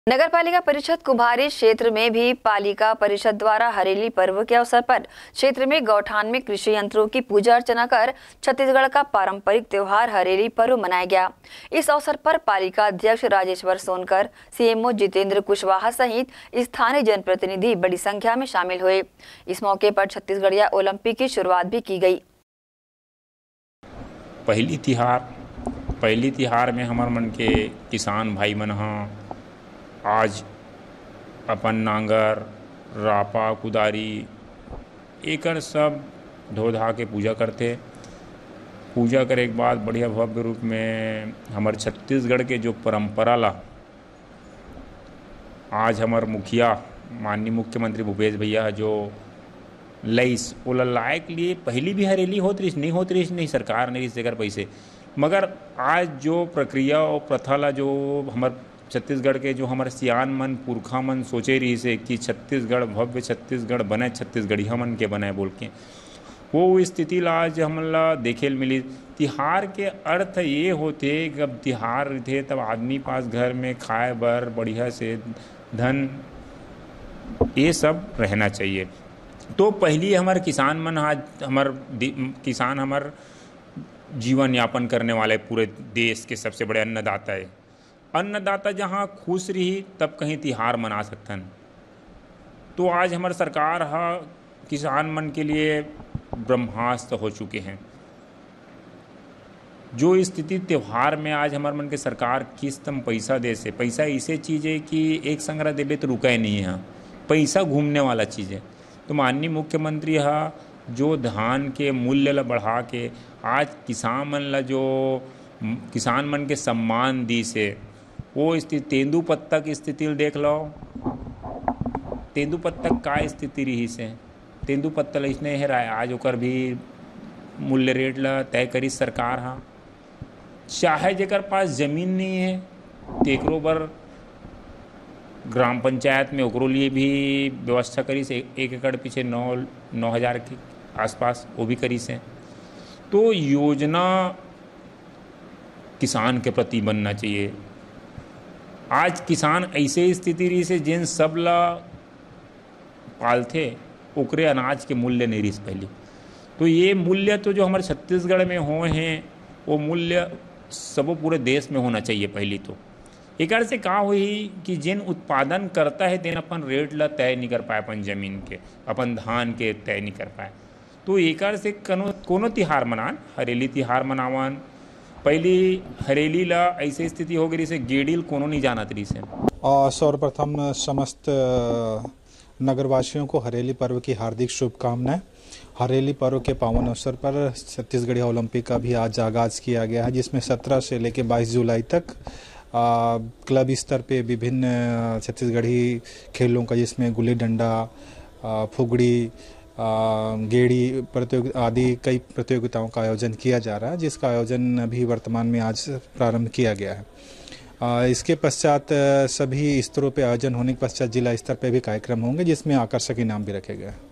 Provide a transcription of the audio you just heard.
नगर पालिका परिषद कुम्हारी क्षेत्र में भी पालिका परिषद द्वारा हरेली पर्व के अवसर पर क्षेत्र में गौठान में कृषि यंत्रों की पूजा अर्चना कर छत्तीसगढ़ का पारंपरिक त्योहार हरेली पर्व मनाया गया। इस अवसर पर पालिका अध्यक्ष राजेश्वर सोनकर, सीएमओ जितेंद्र कुशवाहा सहित स्थानीय जनप्रतिनिधि बड़ी संख्या में शामिल हुए। इस मौके पर छत्तीसगढ़िया ओलंपिक की शुरुआत भी की गई। पहली तिहार में हमार मन के किसान भाई मन आज अपन नांगर, रापा, कुदारी एकर सब धो धा के पूजा करते। पूजा करे के बाद बढ़िया भव्य रूप में हमार छत्तीसगढ़ के जो परंपरा ला आज हमार मुखिया माननीय मुख्यमंत्री भूपेश भैया जो लईस ओला लायक लिए पहली भी हरेली होत रही नहीं सरकार नहीं देकर पैसे, मगर आज जो प्रक्रिया और प्रथा ला जो हमार छत्तीसगढ़ के जो हमारे सियान मन पुरखा मन सोचे रही से कि छत्तीसगढ़ भव्य छत्तीसगढ़ बने, छत्तीसगढ़िया मन के बने बोल के वो स्थिति ला आज हमला देखे मिली। तिहार के अर्थ ये होते कि अब तिहार थे तब आदमी पास घर में खाए बर बढ़िया से धन ये सब रहना चाहिए। तो पहली हमारे किसान मन आज किसान हमार जीवन यापन करने वाले पूरे देश के सबसे बड़े अन्नदाता है। अन्नदाता जहाँ खुश रही तब कहीं तिहार मना सकतन। तो आज हमारी सरकार किसान मन के लिए ब्रह्मास्त्र हो चुके हैं। जो स्थिति त्योहार में आज हमारे मन के सरकार किस्त में पैसा दे से, पैसा ऐसे चीज़ है कि एक संग्रह देवे तो रुका ही नहीं है, पैसा घूमने वाला चीज़ है। तो माननीय मुख्यमंत्री जो धान के मूल्य ला बढ़ा के आज किसान मन के सम्मान दी से वो स्थिति तेंदुपत्ता की स्थिति देख लो। तेंदुपत्ता का स्थिति रही से तेंदुपत्ता इसने है आज ओकर भी मूल्य रेट ला तय करी सरकार चाहे जेकर पास जमीन नहीं है तेकरो बर ग्राम पंचायत में ओकरो लिए भी व्यवस्था करी से 1 एकड़ पीछे 9,000 के आसपास वो भी करी से। तो योजना किसान के प्रति बनना चाहिए। आज किसान ऐसे स्थिति रही से जिन सब ला पालते ओकरे अनाज के मूल्य नहीं रही पहले। तो ये मूल्य तो जो हमारे छत्तीसगढ़ में हो हैं वो मूल्य सब पूरे देश में होना चाहिए। पहली तो एक से का हुई कि जिन उत्पादन करता है तेन अपन रेट ला तय नहीं कर पाए, अपन जमीन के अपन धान के तय नहीं कर पाए। तो एक से कोनो तिहार मनान हरेली तिहार मनावन। पहली हरेली ला ऐसे स्थिति हो गई से गेडिल कोनो नहीं जानत रही से। सर्वप्रथम समस्त नगरवासियों को हरेली पर्व की हार्दिक शुभकामनाएं। हरेली पर्व के पावन अवसर पर छत्तीसगढ़िया ओलंपिक का भी आज आगाज किया गया है, जिसमें 17 से लेकर 22 जुलाई तक क्लब स्तर पे विभिन्न छत्तीसगढ़ी खेलों का, जिसमें गुल्ली डंडा, फुगड़ी, गेड़ी प्रतियोगिता आदि कई प्रतियोगिताओं का आयोजन किया जा रहा है, जिसका आयोजन अभी वर्तमान में आज प्रारंभ किया गया है। इसके पश्चात सभी स्तरों पे आयोजन होने के पश्चात जिला स्तर पे भी कार्यक्रम होंगे, जिसमें आकर्षक इनाम भी रखे गए हैं।